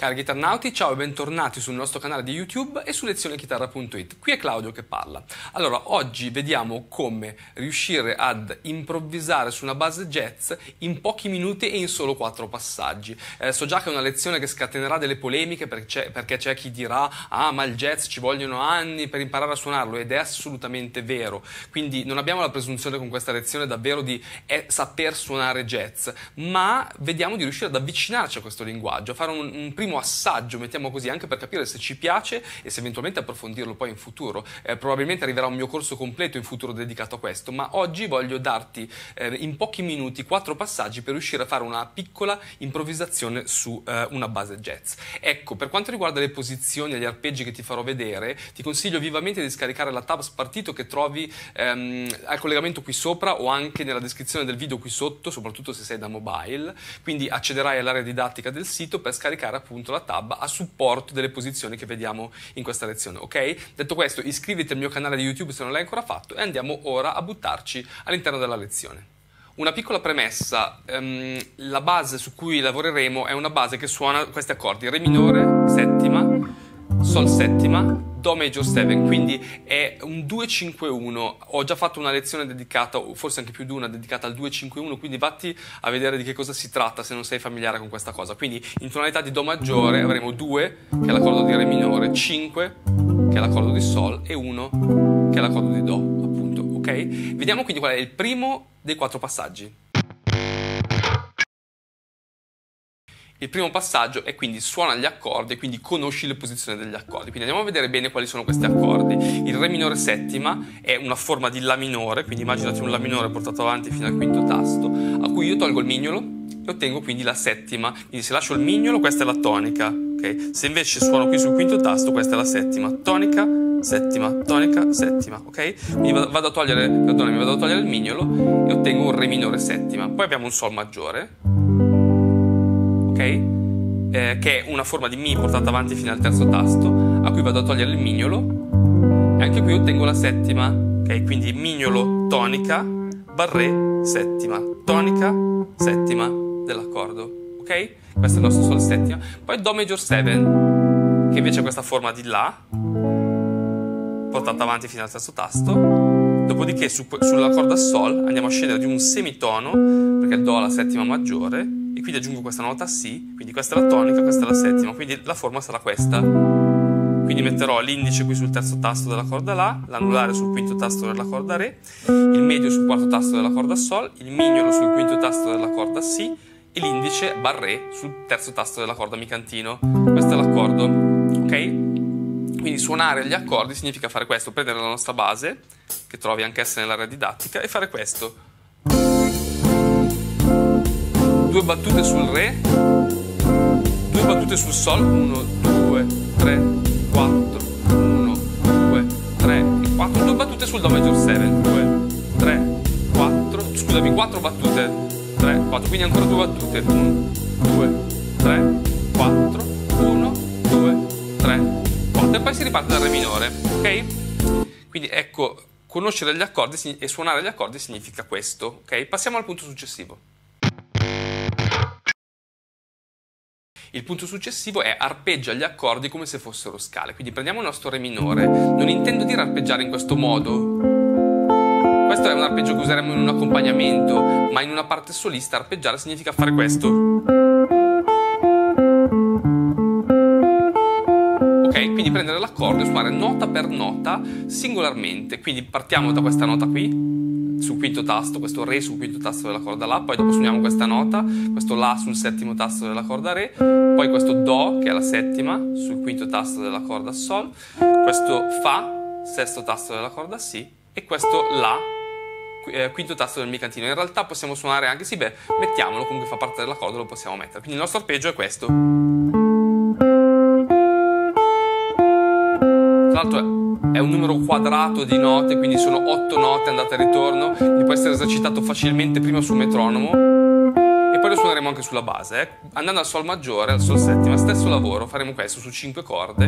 Cari chitarnauti, ciao e bentornati sul nostro canale di YouTube e su lezionechitarra.it. Qui è Claudio che parla. Allora, oggi vediamo come riuscire ad improvvisare su una base jazz in pochi minuti e in solo 4 passaggi. So già che è una lezione che scatenerà delle polemiche perché c'è chi dirà ma il jazz ci vogliono anni per imparare a suonarlo, ed è assolutamente vero. Quindi non abbiamo la presunzione con questa lezione davvero di saper suonare jazz, ma vediamo di riuscire ad avvicinarci a questo linguaggio, a fare un primo assaggio, mettiamo così, anche per capire se ci piace e se eventualmente approfondirlo poi in futuro. Probabilmente arriverà un mio corso completo in futuro dedicato a questo, ma oggi voglio darti in pochi minuti 4 passaggi per riuscire a fare una piccola improvvisazione su una base jazz. Ecco, per quanto riguarda le posizioni e gli arpeggi che ti farò vedere, ti consiglio vivamente di scaricare la tab spartito che trovi al collegamento qui sopra o anche nella descrizione del video qui sotto, soprattutto se sei da mobile. Quindi accederai all'area didattica del sito per scaricare appunto la tab a supporto delle posizioni che vediamo in questa lezione, ok? Detto questo, iscriviti al mio canale di YouTube se non l'hai ancora fatto e andiamo ora a buttarci all'interno della lezione. Una piccola premessa, la base su cui lavoreremo è una base che suona questi accordi: Re minore, settima, Sol settima, Do major 7, quindi è un 2-5-1. Ho già fatto una lezione dedicata, o forse anche più di una, dedicata al 2-5-1, quindi vatti a vedere di che cosa si tratta se non sei familiare con questa cosa. Quindi in tonalità di Do maggiore avremo 2, che è l'accordo di Re minore, 5, che è l'accordo di Sol, e 1, che è l'accordo di Do, appunto, ok? Vediamo quindi qual è il primo dei 4 passaggi. Il primo passaggio è quindi suona gli accordi e quindi conosci le posizioni degli accordi. Quindi andiamo a vedere bene quali sono questi accordi. Il Re minore settima è una forma di La minore, quindi immaginati un La minore portato avanti fino al quinto tasto, a cui io tolgo il mignolo e ottengo quindi la settima. Quindi se lascio il mignolo, questa è la tonica, ok? Se invece suono qui sul quinto tasto, questa è la settima, tonica, settima, ok? Quindi vado a togliere il mignolo e ottengo un Re minore settima. Poi abbiamo un Sol maggiore, che è una forma di Mi portata avanti fino al terzo tasto, a cui vado a togliere il mignolo e anche qui ottengo la settima, ok? Quindi mignolo, tonica, barré, settima, tonica, settima dell'accordo, ok? Questo è il nostro Sol settima. Poi Do major 7, che invece è questa forma di La portata avanti fino al terzo tasto. Dopodiché sulla corda Sol andiamo a scendere di un semitono, perché il Do ha la settima maggiore, e quindi aggiungo questa nota Si, quindi questa è la tonica, questa è la settima, quindi la forma sarà questa. Quindi metterò l'indice qui sul terzo tasto della corda La, l'anulare sul quinto tasto della corda Re, il medio sul quarto tasto della corda Sol, il mignolo sul quinto tasto della corda Si e l'indice barré sul terzo tasto della corda Mi cantino. Questo è l'accordo, ok? Quindi suonare gli accordi significa fare questo: prendere la nostra base, che trovi anch'essa nell'area didattica, e fare questo. 2 battute sul Re, 2 battute sul Sol, 1, 2, 3, 4, 1, 2, 3 e 4, 2 battute sul Do major 7, 2, 3, 4, scusami, 4 battute, 3, 4, quindi ancora 2 battute, 1, 2, 3, 4, 1, 2, 3, 4, e poi si riparte dal Re minore, ok? Quindi ecco, conoscere gli accordi e suonare gli accordi significa questo, ok? Passiamo al punto successivo. Il punto successivo è arpeggia gli accordi come se fossero scale. Quindi prendiamo il nostro Re minore. Non intendo dire arpeggiare in questo modo. Questo è un arpeggio che useremo in un accompagnamento, ma in una parte solista arpeggiare significa fare questo. Ok, quindi prendere l'accordo e suonare nota per nota singolarmente. Quindi partiamo da questa nota qui, sul quinto tasto, questo Re sul quinto tasto della corda La, poi dopo suoniamo questa nota, questo La sul settimo tasto della corda Re, poi questo Do, che è la settima, sul quinto tasto della corda Sol, questo Fa, sesto tasto della corda Si, e questo La, quinto tasto del Mi cantino. In realtà possiamo suonare anche, sì, mettiamolo, comunque fa parte dell'accordo, lo possiamo mettere. Quindi il nostro arpeggio è questo. Tra l'altro è un numero quadrato di note, quindi sono 8 note andata e ritorno, che può essere esercitato facilmente prima sul metronomo e poi lo suoneremo anche sulla base. Andando al Sol maggiore, al Sol settima, stesso lavoro, faremo questo su 5 corde.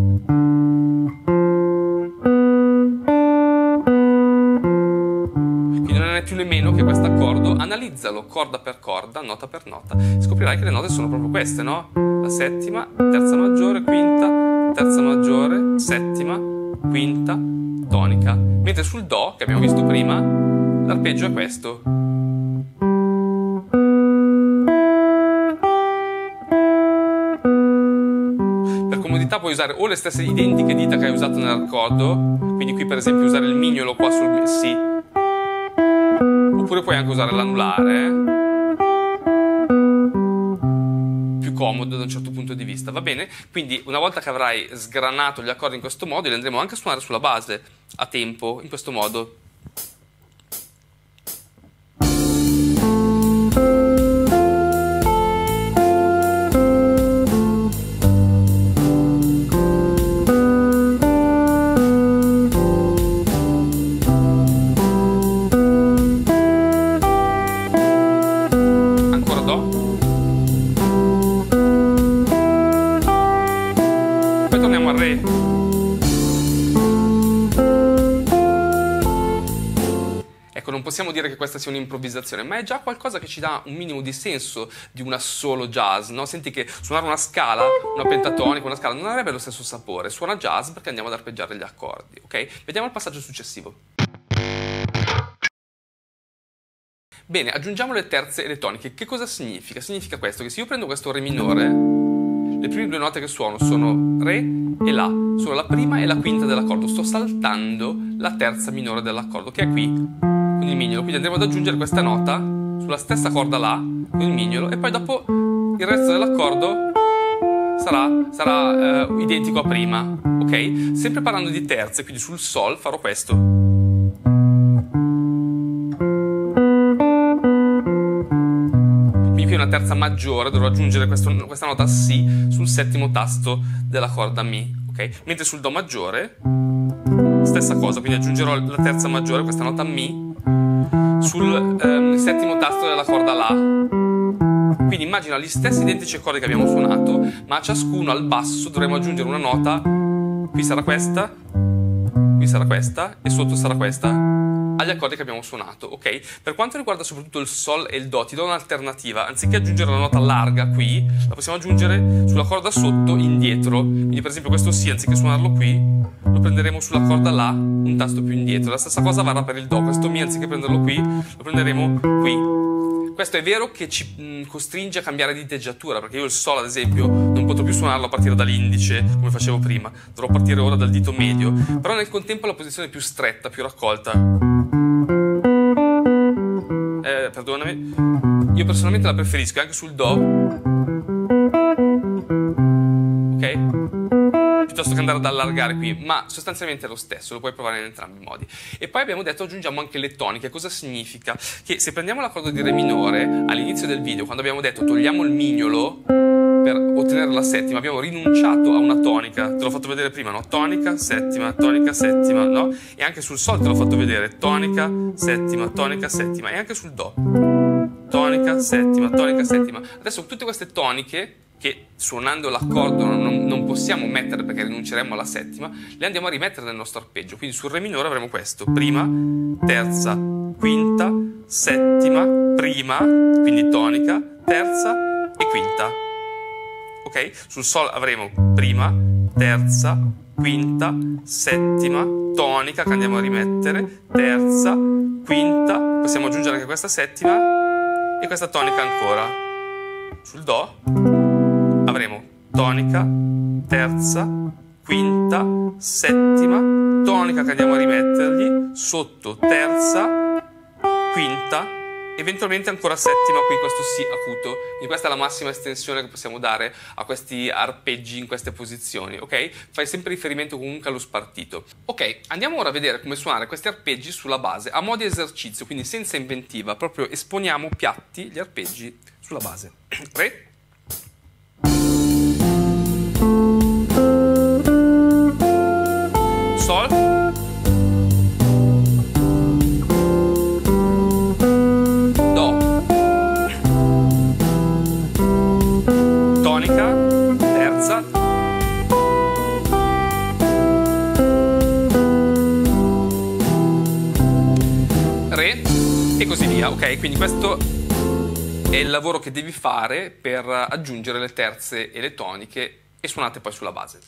Quindi non è più nemmeno che questo accordo, analizzalo corda per corda, nota per nota, scoprirai che le note sono proprio queste, no? la settima, terza maggiore, quinta, terza maggiore, settima, quinta, tonica. Mentre sul Do, che abbiamo visto prima, l'arpeggio è questo. Per comodità puoi usare o le stesse identiche dita che hai usato nell'accordo, quindi qui per esempio usare il mignolo qua sul Si, oppure puoi anche usare l'anulare, più comodo da un certo punto di vista, va bene? Quindi una volta che avrai sgranato gli accordi in questo modo, li andremo anche a suonare sulla base a tempo, in questo modo. Ecco, non possiamo dire che questa sia un'improvvisazione, ma è già qualcosa che ci dà un minimo di senso di una solo jazz, no? Senti che suonare una scala, una pentatonica, una scala, non avrebbe lo stesso sapore. Suona jazz perché andiamo ad arpeggiare gli accordi, ok? Vediamo il passaggio successivo. Bene, aggiungiamo le terze e le toniche. Che cosa significa? Significa questo, che se io prendo questo Re minore, le prime due note che suono sono Re e La. Sono la prima e la quinta dell'accordo. Sto saltando la terza minore dell'accordo, che è qui, con il mignolo. Quindi andremo ad aggiungere questa nota sulla stessa corda La, con il mignolo, e poi dopo il resto dell'accordo sarà identico a prima, ok? Sempre parlando di terze, quindi sul Sol farò questo. Una terza maggiore, dovrò aggiungere questa nota Si sul settimo tasto della corda Mi, ok? Mentre sul Do maggiore, stessa cosa, quindi aggiungerò la terza maggiore, questa nota Mi, sul settimo tasto della corda La. Quindi immagina gli stessi identici accordi che abbiamo suonato, ma a ciascuno al basso dovremo aggiungere una nota, qui sarà questa e sotto sarà questa, agli accordi che abbiamo suonato, ok? Per quanto riguarda soprattutto il Sol e il Do, ti do un'alternativa. Anziché aggiungere la nota larga qui, la possiamo aggiungere sulla corda sotto indietro. Quindi per esempio questo Si, anziché suonarlo qui, lo prenderemo sulla corda La un tasto più indietro. La stessa cosa varrà per il Do. Questo Mi, anziché prenderlo qui, lo prenderemo qui. Questo è vero che ci costringe a cambiare di diteggiatura, perché io il Sol, ad esempio, non potrò più suonarlo a partire dall'indice, come facevo prima. Dovrò partire ora dal dito medio. Però nel contempo la posizione è più stretta, più raccolta. Perdonami, io personalmente la preferisco anche sul Do, ok? Piuttosto che andare ad allargare qui, ma sostanzialmente è lo stesso, lo puoi provare in entrambi i modi. E poi abbiamo detto aggiungiamo anche le toniche. Cosa significa? Che se prendiamo l'accordo di Re minore, all'inizio del video, quando abbiamo detto togliamo il mignolo per ottenere la settima, abbiamo rinunciato a una tonica. Te l'ho fatto vedere prima, no? Tonica, settima, no? E anche sul Sol te l'ho fatto vedere, tonica, settima, e anche sul Do, tonica, settima. Adesso tutte queste toniche, che suonando l'accordo non possiamo mettere perché rinunceremmo alla settima, le andiamo a rimettere nel nostro arpeggio. Quindi sul Re minore avremo questo: prima, terza, quinta, settima, prima, quindi tonica, terza e quinta. Ok? Sul Sol avremo prima, terza, quinta, settima, tonica che andiamo a rimettere, terza, quinta, possiamo aggiungere anche questa settima e questa tonica ancora. Sul Do avremo tonica, terza, quinta, settima, tonica che andiamo a rimettergli, sotto terza, quinta, eventualmente ancora settima qui, questo Si acuto. Quindi questa è la massima estensione che possiamo dare a questi arpeggi in queste posizioni, ok? Fai sempre riferimento comunque allo spartito. Ok, andiamo ora a vedere come suonare questi arpeggi sulla base, a mo' di esercizio, quindi senza inventiva, proprio esponiamo piatti gli arpeggi sulla base. Re, Sol, Do, tonica, terza, Re e così via. Ok, quindi questo è è il lavoro che devi fare per aggiungere le terze e le toniche e suonate poi sulla base.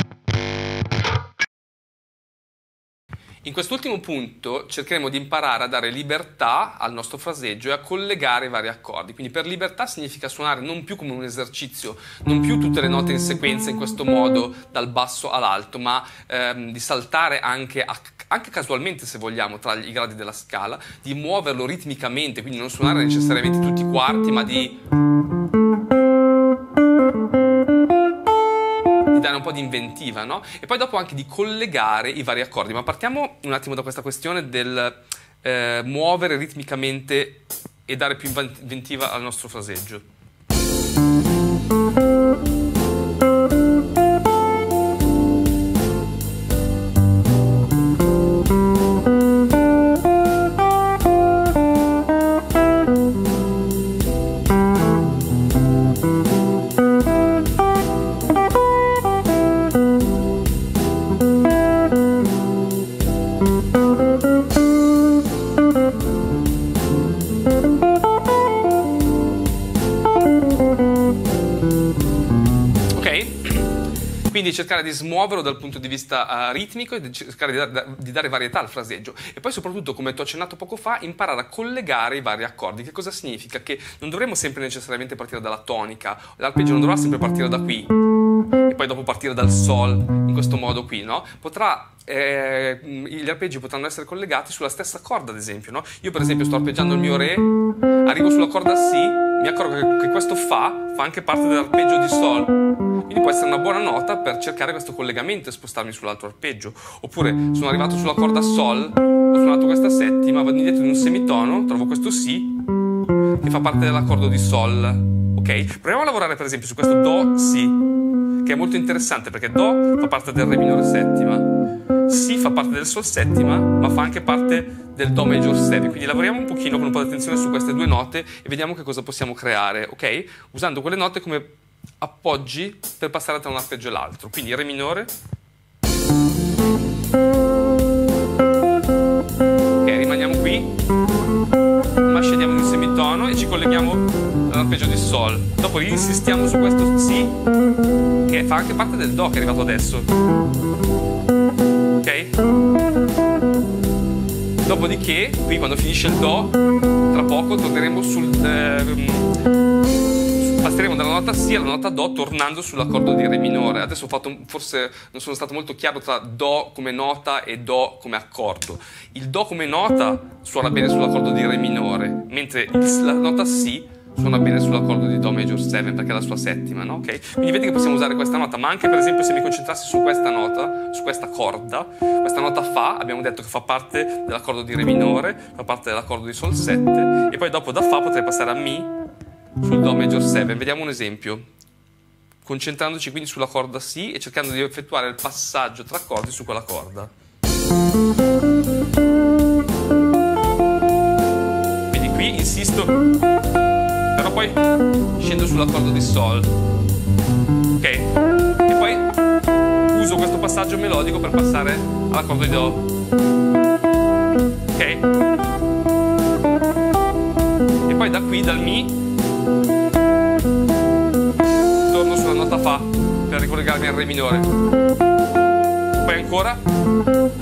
In quest'ultimo punto cercheremo di imparare a dare libertà al nostro fraseggio e a collegare i vari accordi. Quindi per libertà significa suonare non più come un esercizio, non più tutte le note in sequenza in questo modo dal basso all'alto, ma di saltare anche casualmente, se vogliamo, tra i gradi della scala, di muoverlo ritmicamente, quindi non suonare necessariamente tutti i quarti, ma di dare un po' di inventiva, no? E poi dopo anche di collegare i vari accordi. Ma partiamo un attimo da questa questione del muovere ritmicamente e dare più inventiva al nostro fraseggio. Quindi cercare di smuoverlo dal punto di vista ritmico e di cercare di dare varietà al fraseggio. E poi soprattutto, come ti ho accennato poco fa, imparare a collegare i vari accordi. Che cosa significa? Che non dovremo sempre necessariamente partire dalla tonica, l'arpeggio non dovrà sempre partire da qui e poi dopo partire dal sol, in questo modo qui, no? Gli arpeggi potranno essere collegati sulla stessa corda, ad esempio, no? Io per esempio sto arpeggiando il mio Re, arrivo sulla corda Si, mi accorgo che questo Fa anche parte dell'arpeggio di Sol, quindi può essere una buona nota per cercare questo collegamento e spostarmi sull'altro arpeggio. Oppure sono arrivato sulla corda Sol, ho suonato questa settima, vado indietro in un semitono, trovo questo Si che fa parte dell'accordo di Sol, ok? Proviamo a lavorare per esempio su questo Do Si, che è molto interessante perché Do fa parte del Re minore settima, Si fa parte del Sol settima, ma fa anche parte del Do major 7, quindi lavoriamo un pochino con un po' di attenzione su queste due note e vediamo che cosa possiamo creare, ok? Usando quelle note come appoggi per passare tra un arpeggio e l'altro, quindi Re minore, ok, rimaniamo qui, ma scendiamo in un semitono e ci colleghiamo all'arpeggio di Sol, dopo insistiamo su questo Si che fa anche parte del Do che è arrivato adesso, ok? Dopodiché, qui quando finisce il Do, tra poco torneremo passeremo dalla nota Si alla nota Do tornando sull'accordo di Re minore. Adesso forse non sono stato molto chiaro tra Do come nota e Do come accordo. Il Do come nota suona bene sull'accordo di Re minore, mentre la nota Si suona bene sull'accordo di Do major 7 perché è la sua settima, no? Okay? Quindi vedi che possiamo usare questa nota, ma anche per esempio se mi concentrassi su questa nota, su questa corda, questa nota Fa, abbiamo detto che fa parte dell'accordo di Re minore, fa parte dell'accordo di Sol 7 e poi dopo da Fa potrei passare a Mi sul Do major 7. Vediamo un esempio, concentrandoci quindi sulla corda Si e cercando di effettuare il passaggio tra accordi su quella corda. Quindi qui insisto, però poi scendo sull'accordo di Sol, ok? E poi uso questo passaggio melodico per passare all'accordo di Do, ok? E poi da qui, dal Mi, torno sulla nota Fa per ricollegarmi al Re minore, poi ancora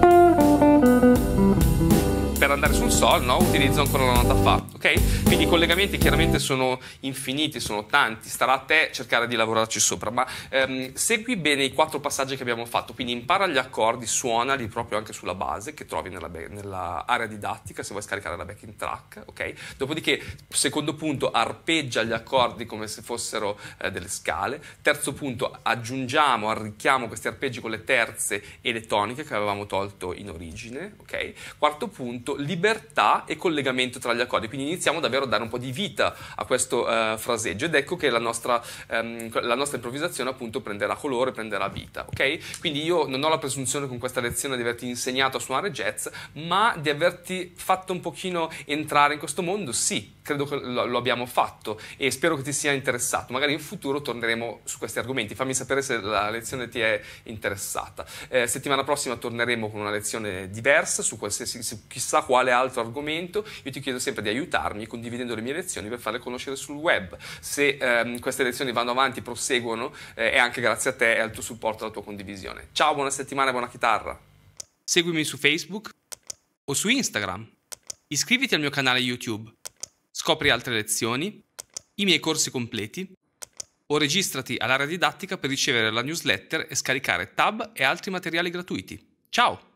per andare sul Sol, no? Utilizzo ancora la nota Fa, ok? Quindi i collegamenti chiaramente sono infiniti, sono tanti, starà a te cercare di lavorarci sopra, ma segui bene i 4 passaggi che abbiamo fatto, quindi impara gli accordi, suonali proprio anche sulla base che trovi nella area didattica se vuoi scaricare la backing track, ok? Dopodiché, secondo punto, arpeggia gli accordi come se fossero delle scale. Terzo punto, arricchiamo questi arpeggi con le terze e le toniche che avevamo tolto in origine, ok? Quarto punto, libertà e collegamento tra gli accordi, quindi iniziamo davvero a dare un po' di vita a questo fraseggio ed ecco che la nostra improvvisazione appunto prenderà colore, prenderà vita, ok? Quindi io non ho la presunzione con questa lezione di averti insegnato a suonare jazz, ma di averti fatto un pochino entrare in questo mondo, sì, credo che lo abbiamo fatto e spero che ti sia interessato. Magari in futuro torneremo su questi argomenti. Fammi sapere se la lezione ti è interessata. Settimana prossima torneremo con una lezione diversa su chissà quale altro argomento. Io ti chiedo sempre di aiutarmi condividendo le mie lezioni per farle conoscere sul web. Se queste lezioni vanno avanti, proseguono, è anche grazie a te e al tuo supporto e alla tua condivisione. Ciao, buona settimana e buona chitarra. Seguimi su Facebook o su Instagram. Iscriviti al mio canale YouTube. Scopri altre lezioni, i miei corsi completi o registrati all'area didattica per ricevere la newsletter e scaricare tab e altri materiali gratuiti. Ciao!